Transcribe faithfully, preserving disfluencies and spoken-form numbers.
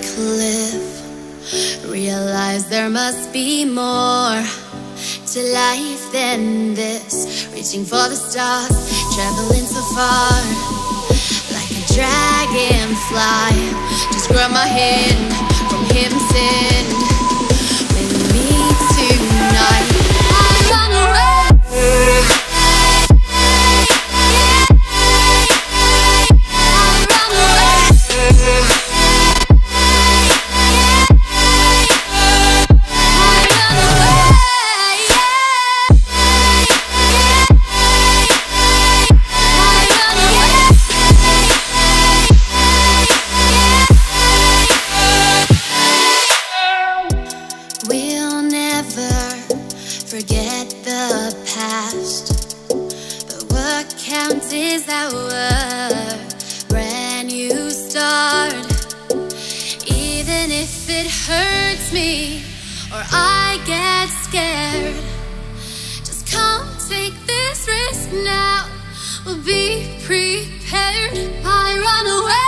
cliff. Realize there must be more to life than this. Reaching for the stars, traveling so far, like a dragonfly. Just grab my hand from heaven's end. With me tonight, I run away. Forget the past, but what counts is our brand new start. Even if it hurts me or I get scared, just come take this risk now. We'll be prepared. I run away.